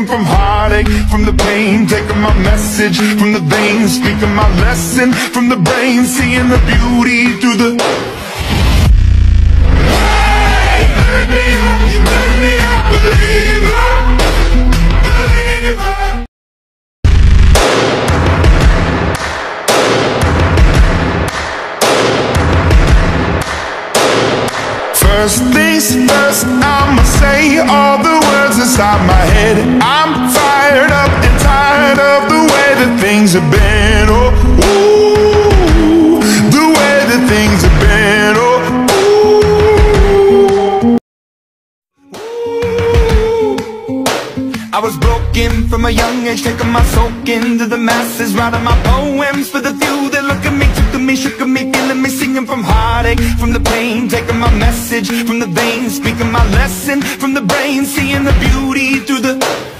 from heartache, from the pain, taking my message from the veins, speaking my lesson from the brain, seeing the beauty through the... Hey, let me up, believer, believer. First things first, I'ma say all the words inside my head. I'm fired up and tired of the way that things have been. Oh, ooh, the way that things have been. Oh, ooh. I was broken from a young age, taking my soak into the masses, writing my poems for the few that look at me, took to me, shook at me, feeling me, singing from heartache, from the pain, taking my message from the veins, speaking my lesson from the brain, seeing the beauty through the...